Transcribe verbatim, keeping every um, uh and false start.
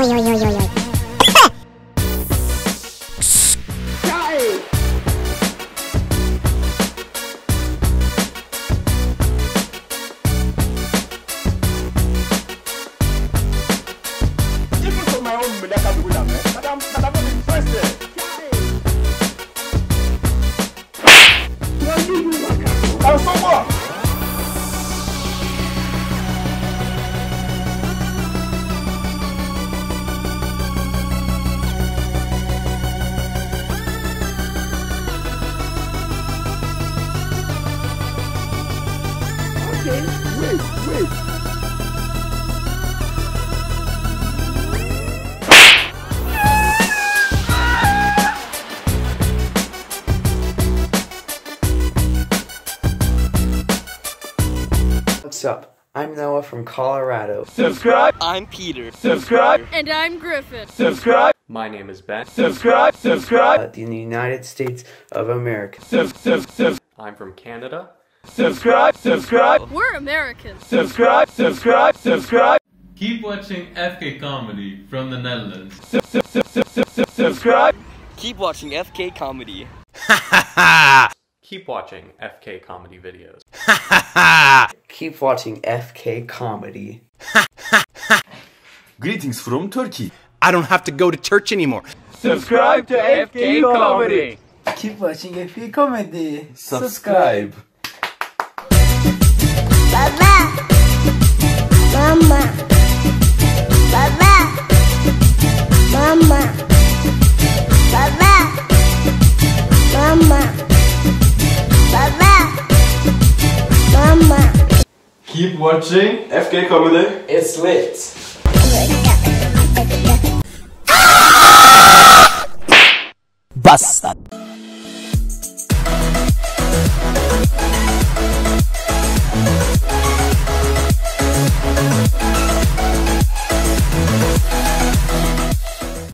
oi, oi, oi, oi, oi. Okay, wait, wait. What's up? I'm Noah from Colorado. Subscribe. I'm Peter. Subscribe. And I'm Griffin. Subscribe. My name is Ben. Subscribe. Subscribe. Uh, in the United States of America. Sub, sub, sub. I'm from Canada. Subscribe. Subscribe. We're Americans. Subscribe. Subscribe. Subscribe. Keep watching F K Comedy from the Netherlands. Sub, sub, sub, sub, sub, sub, subscribe. Keep watching F K Comedy. Keep watching F K Comedy videos. Keep watching F K Comedy. Greetings from Turkey. I don't have to go to church anymore. Subscribe to F K Comedy. Keep watching F K Comedy. Subscribe. Baba, mama, baba, mama, baba, mama, baba, mama. Keep watching F K Comedy. It's lit. Bus.